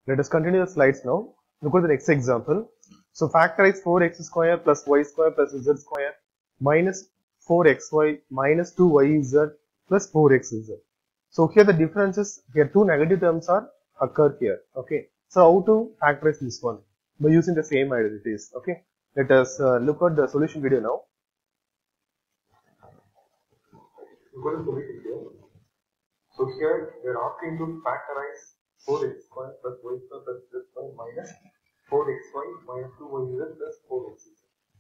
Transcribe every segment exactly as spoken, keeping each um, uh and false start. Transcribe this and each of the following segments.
Let us continue the slides now. Look at the next example. So factorize four x square plus y square plus z square minus four x y minus two y z plus four x z. So here the difference is here two negative terms are occur here. Okay. So how to factorize this one? By using the same identities. Okay. Let us uh, look at the solution video now. Look at the solution video. So here we are asking to factorize four x square plus y square plus z square minus four x y minus two y z plus four x z.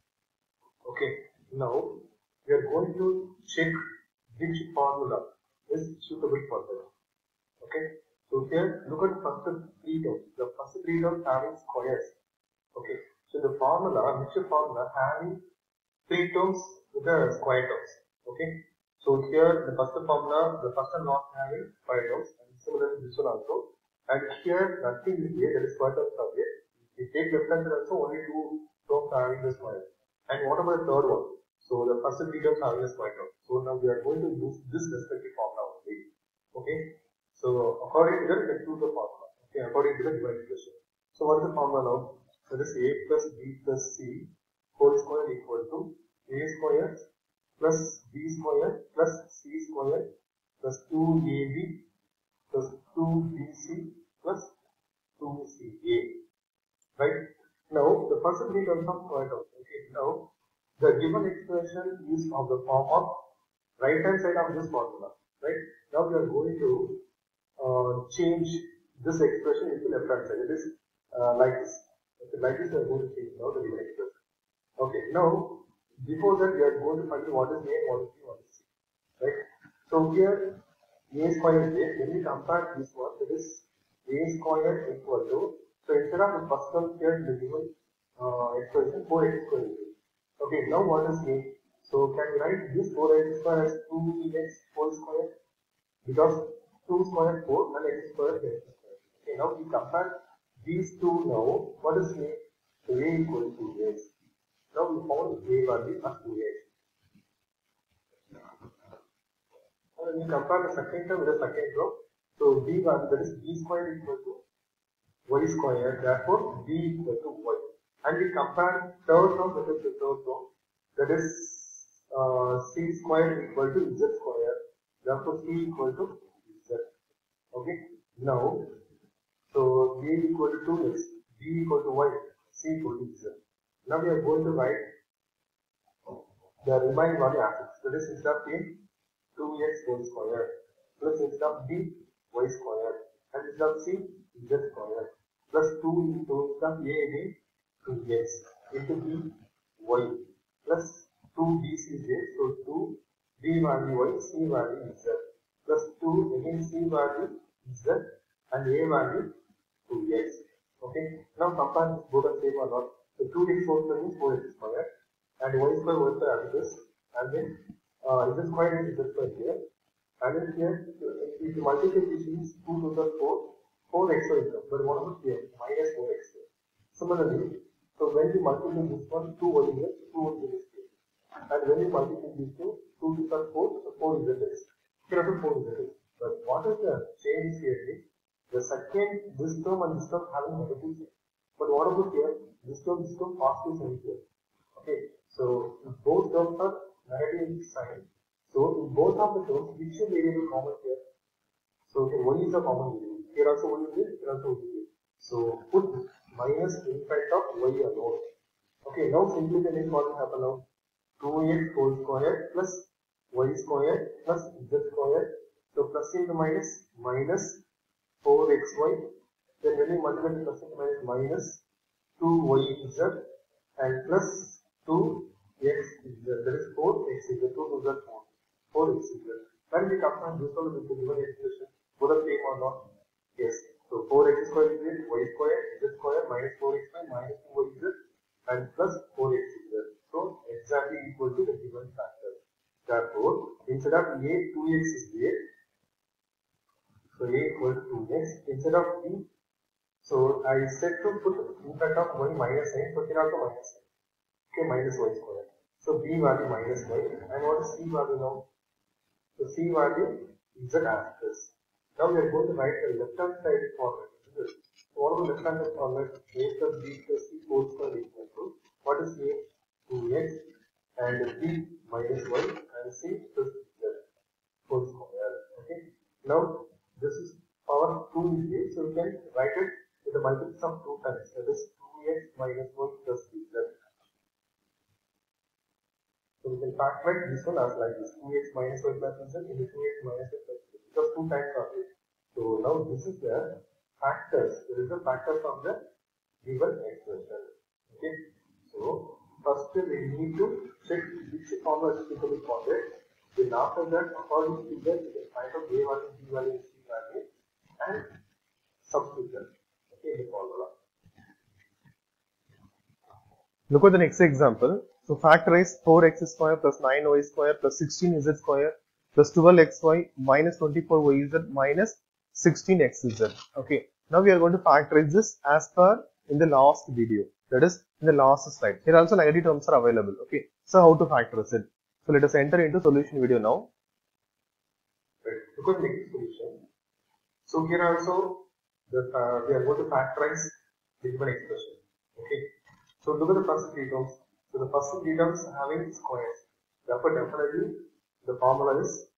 Okay, now we are going to check which formula is suitable for that. Okay, so here look at the first three terms. The first three terms having squares. Okay, so the formula, mixture formula having three terms with the square terms. Okay. So here the first formula, the first and last having five terms, and similarly this one also. And here nothing is here, that is square terms are there. If you take left hand side also, only two terms are having the square. And what about the third one? So the first three terms having the square term. So now we are going to use this respective formula only. Okay. So according to that, let's use the formula. Okay, according to the divide equation. So what is the formula now? That is a plus b plus c whole square equal to a square plus b square plus c square plus two a b plus two b c plus two c a. Right? Now, the first three terms of square terms. Okay, now the given expression is of the form of right hand side of this formula. Right? Now we are going to uh, change this expression into left hand side. It is uh, like this. Okay, like this we are going to change now the given expression. Okay, now before that we are going to find what is A, what is B, what is C. Right? So here A square is there. When we compare this one, that is A square equal to, so instead of the first term here the given uh, expression four x square is there. Okay, now what is A? So can we write this four x square as two x whole square? Because two square four and x square is x square. Okay, now we compare these two now. What is A? So A equal to x. Now we found A value as two x. And we compare the second term with the second row. So B value, that is B square equal to y square, therefore B equal to y. And we compare third term with the third term, that is uh, C square equal to Z square, therefore C equal to Z. Okay, now so A equal to two x, B equal to y, C equal to Z. Now we are going to write the remaining value as it is. That is instead of A, two x whole square plus instead of B, y square, and instead of C, Z square plus two into instead of A again, two x into B, y plus two B C is there. So two B value y, C value Z plus two again C value Z and A value two x. Okay, now compare both are same or not. So two x whole square means four x square and y square y square as it is, and then uh, z square is z square here, and then here if you multiply this means two to the four, four x square is come, but what about here? Minus four x square. Similarly, so when you multiply this one, two y is two y is here, and when you multiply these two, two to the four, so four is x. Here also four is x. But what is the change here? The second, this term and this term having negative sign. But what about here? This term, this term positive sign here. Okay, so both terms are negative sign. So in both of the terms, which is variable common here? So okay, y is a common variable. Here also y is there, here also y is there. So put minus in front of y alone. Okay, now simply the next what will happen now? two x whole square plus y square plus z square. So plus into minus minus four x y. Then when we multiply the plus into minus minus two y z and plus two x z, that is four x z, two to z four, four x z. When we compare this one with the given expression, both are same or not? Yes. So four x square is there, y square, z square, minus four x y, minus two y z, and plus four x z. So exactly equal to the given factor. Therefore, instead of a, two x is there. So a equal to two x. Instead of b, so I said to put in front of y minus n, so here also minus n. Okay, minus y square. So b value minus y, and what is c value now? So c value is z as this. Now we are going to write the left hand side format. So what to left hand formula, a plus b plus c whole square equal to what is a? two x and b minus y and c plus z whole square. Okay. Now this is power two is here, so we can write it with the multiples of two times. That is two x minus y plus z. So we can factorize this one as like this: two x minus y plus z into two x minus y plus z, because two times of it. So now this is the factors. There is a factor from the given expression. Okay. So first we need to check which formula is suitable for it. Then after that, according to that, we can find out a value, b value, c value, and substitute them. Okay, the formula. Look at the next example. So factorize four x square plus nine y square plus sixteen z square plus twelve x y minus twenty-four y z minus sixteen x z. Okay. Now we are going to factorize this as per in the last video. That is in the last slide. Here also negative terms are available. Okay. So how to factorize it? So let us enter into solution video now. Right. Look at the next solution. So here also the, uh, we are going to factorize the given expression. Okay. So look at the first three terms. So the first three terms having squares. Therefore, definitely the formula is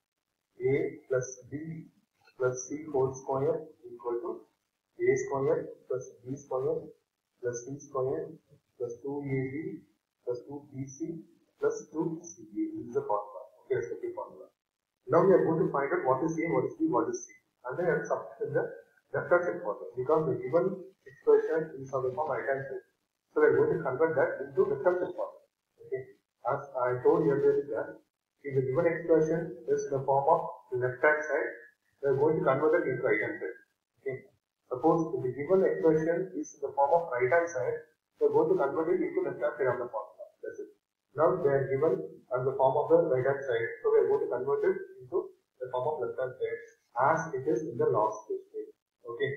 a plus b plus c whole square equal to a square plus b square plus c square plus two a b plus two b c plus two c a. This is the formula. Okay, that's the formula. Now we are going to find out what is a, what is b, what is c, and then I have substitute the left hand side formula, because the given expression is on the form right hand side. So we are going to convert that into left hand side formula. Okay, as I told you earlier that if the given expression is in the form of left hand side, we are going to convert it into right hand side. Okay, suppose if the given expression is in the form of right hand side, we are going to convert it into left hand side of the formula. That's it. Now they are given as the form of the right hand side, so we are going to convert it into the form of left hand side as it is in the last stage. Okay.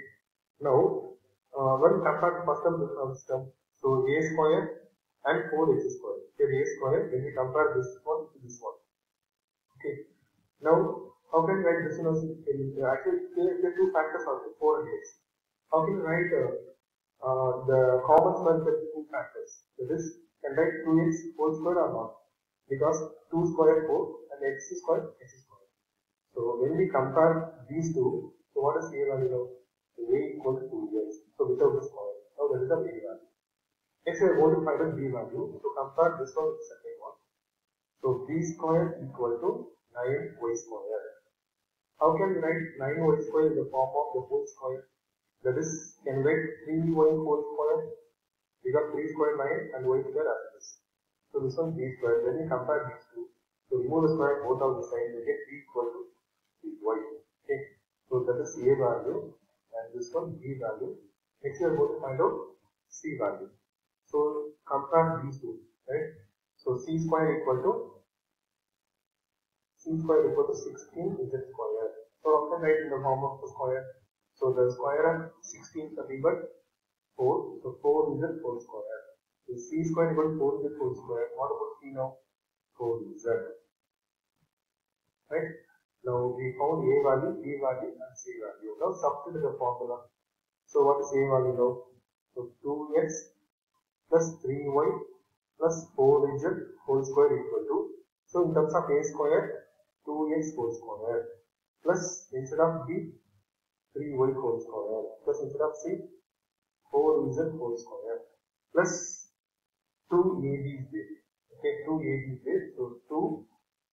Now, uh, when we compare the first term to the first term, so a square and four x square. Here a square, when we compare this one to this one. Okay. Now, how can we write this one? Actually, there are two factors of four and x. How can we write uh, uh, the common square with two factors? So this can write two x whole square or not? Because two square four and x square x square. So when we compare these two, so what is a value now? So a equal to two x. So without the square. Now that is the a value. Next we are going to find out b value. So compare this one with the second one. So b square equal to nine y square. How can we write nine y square in the form of the whole square? That is, can we write three y whole square? We got three square nine and y square as this. So this one b square. When we compare these two, so remove the square both of the sides, we get b equal to y. Okay. So that is a value and this one b value. Next we are going to find out c value. So compare these two, right? So c square equal to c square equal to sixteen z square. So often write in the form of the square. So the square of sixteen is nothing but four. So four z whole square. So c square equal to four z whole square. What about c now? four z. Right? Now we found a value, b value, and c value. Now substitute the formula. So what is a value now? So two x plus three y plus four z whole square equal to, so in terms of a square, two x whole square plus instead of b, three y whole square plus instead of c, four z whole square plus two a b is there. Okay, two a b is there. So two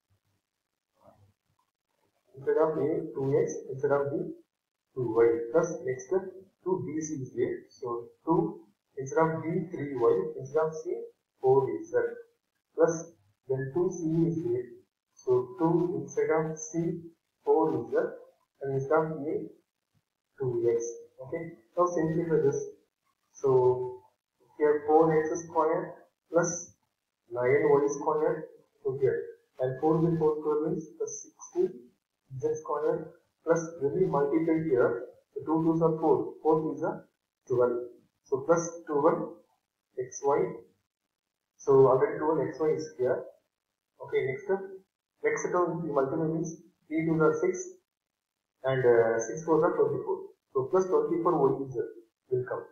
instead of a, two x, instead of b, two y plus next step, two b c is there. So two instead of b, three y, instead of c, four z plus then two c is there. So two instead of c, four z and instead of a, two x. Okay, now simplify this. So here four x square plus nine y square. So here and four z four square means plus sixteen z square plus when we multiply here, the two twos are four, four twos are twelve. So plus twelve xy. So already twelve xy is here. Okay, next step. Next step of the multiply means three twos are six and uh, six fours are twenty-four. So plus twenty-four y z will come.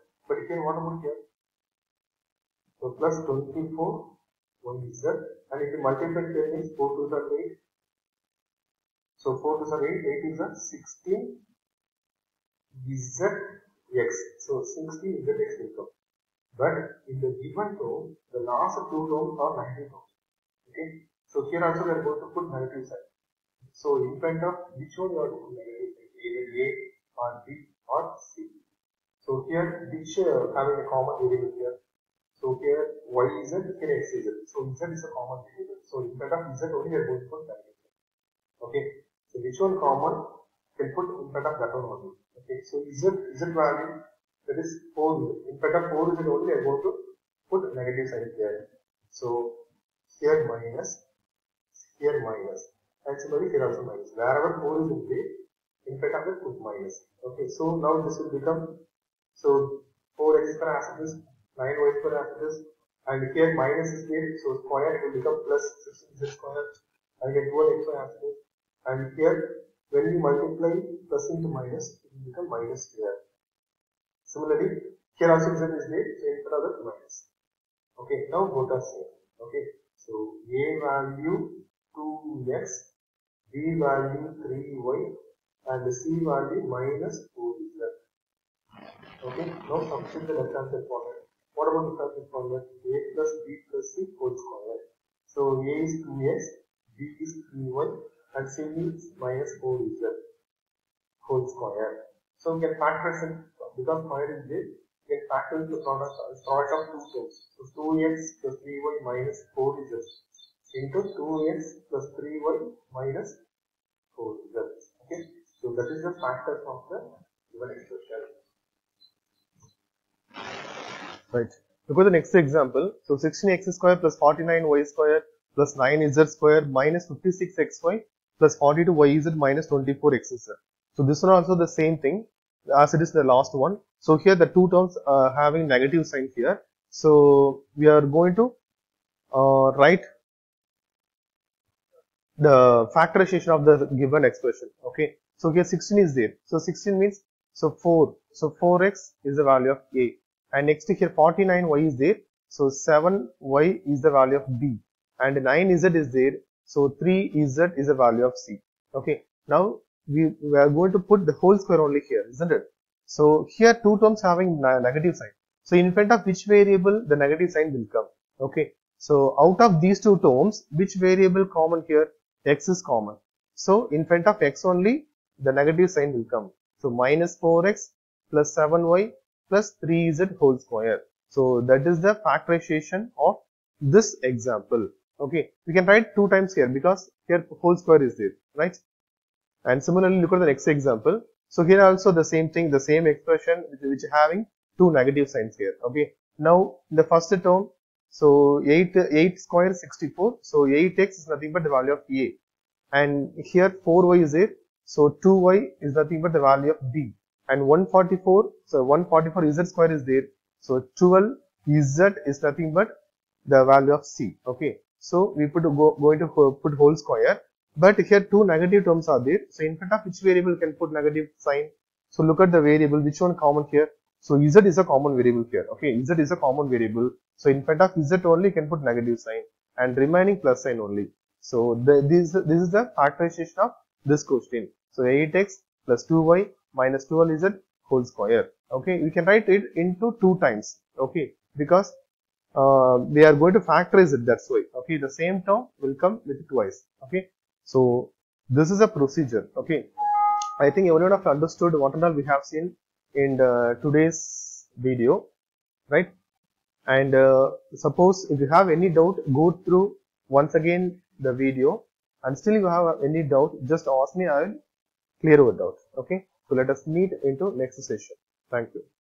what about here? So plus twenty-four y z, and if you multiply here means four twos are eight. So four twos are eight, eight is a sixteen zx. So sixteen zx will come. But in the given term, the last two terms are negative terms. Okay. So here also we are going to put negative sign. So in front of which one you are to put negative sign? Either A or B or C. So here which uh, having a common variable here. So here y is z, here x is z. So z is a common variable. So in front of z only we are going to put negative sign. Okay. So which one common can put in front of that one only. Okay. So z z value, that is four. In front of four is only we are going to put negative sign here. So here minus, here minus, and similarly here also minus. Wherever four is in there, in front of it put minus. Okay, so now this will become, so four x square as it is, nine y square as it is, and here minus is there, so square it will become plus sixteen z square, and get twelve x y as it is, and here when you multiply plus into minus, it will become minus here. Similarly, here also z is there, so in front of it minus. Okay, now both are same. Okay, so a value two x, b value three y, and c value minus four z. Okay, now substitute the left hand side format. What about the left hand side format? A plus b plus c whole square. So a is two x, b is three y, and c is minus four z whole square. So we can factor in, because square is there, we can factor the product, product of two terms. So two x plus three y minus four z into two x plus three y minus four z. Okay, so that is the factor of the given expression. Right. Look at the next example. So sixteen x square plus forty-nine y square plus nine z square minus fifty-six x y plus forty-two y z minus twenty-four x z. So this one also the same thing as it is the last one. So here the two terms are having negative sign here. So we are going to uh, write the factorization of the given expression. Okay. So here sixteen is there. So sixteen means, so four. So four x is the value of A. And next here forty-nine y is there. So seven y is the value of B. And nine z is there. So three z is the value of C. Okay. Now we, we are going to put the whole square only here, isn't it? So here two terms having negative sign. So in front of which variable the negative sign will come? Okay. So out of these two terms, which variable common here? X is common. So in front of x only the negative sign will come. So minus four x plus seven y plus three z whole square. So that is the factorization of this example. Okay. We can write two times here because here whole square is there, right? And similarly, look at the next example. So here also the same thing, the same expression which, which having two negative signs here. Okay. Now in the first term, so eight, eight square sixty-four. So eight x is nothing but the value of A. And here four y is there. So two y is nothing but the value of B. And one forty-four, so one forty-four z square is there. So twelve z is nothing but the value of C. Okay. So we put go, going to put whole square. But here two negative terms are there. So in front of which variable can put negative sign? So look at the variable, which one common here? So z is a common variable here. Okay, z is a common variable. So in front of z only can put negative sign and remaining plus sign only. So the, this, this is the factorization of this question. So eight x plus two y minus twelve z whole square. Okay, we can write it into two times. Okay, because uh, we are going to factorize it, that's why. Okay, the same term will come with twice. Okay, so this is a procedure. Okay, I think everyone have understood what and all we have seen in the, today's video, right? And uh, suppose if you have any doubt, go through once again the video, and still you have any doubt, just ask me, I will clear your doubt. Okay, so let us meet into next session. Thank you.